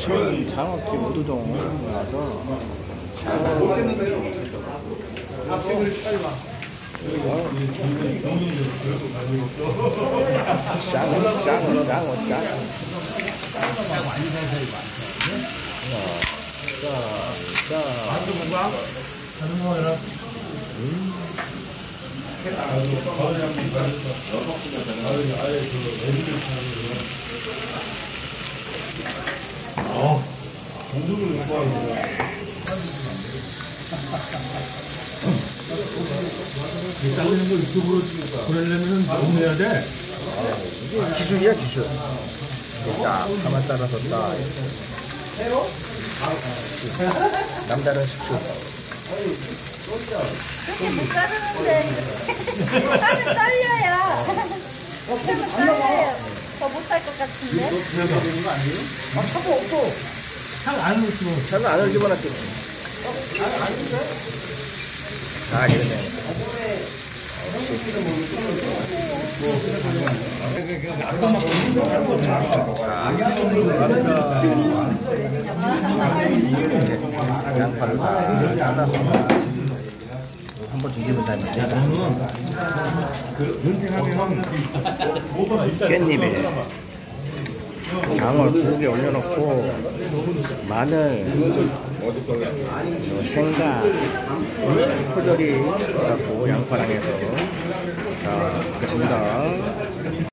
장어집 우두동 와서 장어. 잘리는 거 유튜브로 보내려면 너무 해야 돼. 기술이야, 기술. 딱 가만 따라서 딱 남다른 식초. 그렇게 못 자르는데 하면 떨려요. 하면 떨려요. 더 못할 것 같은데. 차도 없어. 상안 넣었어. 차는 안을 집어넣게. 아, 이러네. 양파를 다 잘라서 한번 뒤집은 다음에 깻잎에 장어 고기 올려놓고 마늘, 생강, 포도리 갖고 양파랑 해서 자, 먹겠습니다.